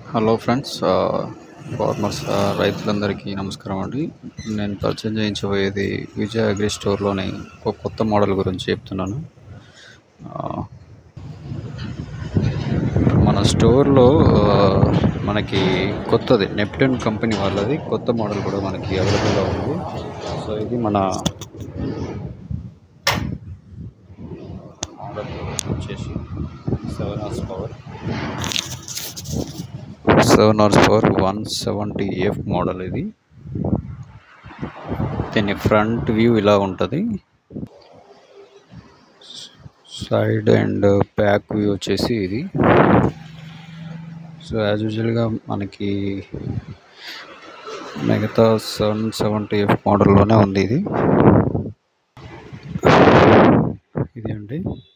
Hello friends, farmers రైతులందరికీ నమస్కారం అండి. నేను పరిచయం చేయించబోయేది విజయ్ అగ్రి స్టోర్లోని ఒక కొత్త మోడల్ గురించి చెప్తున్నాను. ఆ, మన స్టోర్లో మనకి కొత్తది నెప్ట్యూన్ కంపెనీ వాళ్ళది కొత్త మోడల్ కూడా మనకి అవైలబుల్గా ఉంది. సో ఇది మన మోడల్ వచ్చేసి 7 horsepower 170F మోడల్. ఇది దీని ఫ్రంట్ వ్యూ ఇలా ఉంటుంది. సైడ్ అండ్ బ్యాక్ వ్యూ వచ్చేసి ఇది. సో యాజ్ యూజువల్గా మనకి మిగతా 770F మోడల్లోనే ఉంది. ఇది అండి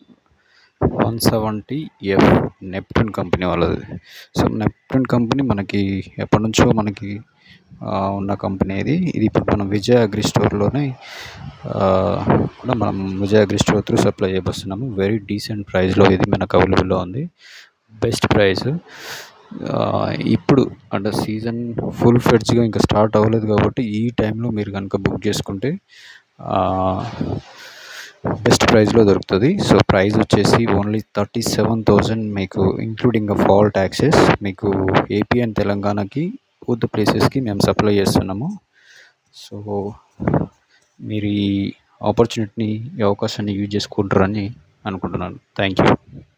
170F నెప్ట్యూన్ కంపెనీ వాళ్ళది. సో నెప్ట్యూన్ కంపెనీ మనకి ఎప్పటి నుంచో మనకి ఉన్న కంపెనీ ఇది. ఇప్పుడు మనం విజయ్ అగ్రి స్టోర్లోనే కూడా మనం Vijay agri store through supply చేయబోస్తున్నాము. వెరీ డీసెంట్ ప్రైస్లో ఇది మనకు అవైలబుల్లో ఉంది. Best price. ఇప్పుడు అంటే సీజన్ ఫుల్ ఫ్లెడ్జ్గా ఇంకా స్టార్ట్ అవ్వలేదు కాబట్టి ఈ టైంలో మీరు కనుక బుక్ చేసుకుంటే బెస్ట్ ప్రైస్లో దొరుకుతుంది. సో ప్రైస్ వచ్చేసి ఓన్లీ 37,000 మీకు, ఇంక్లూడింగ్ ఆల్ ట్యాక్సెస్. మీకు ఏపీ అండ్ తెలంగాణకి బోత్ ప్లేసెస్కి మేము సప్లై చేస్తున్నాము. సో మీరు ఈ అవకాశాన్ని యూజ్ చేసుకుంటారని అనుకుంటున్నాను. Thank you.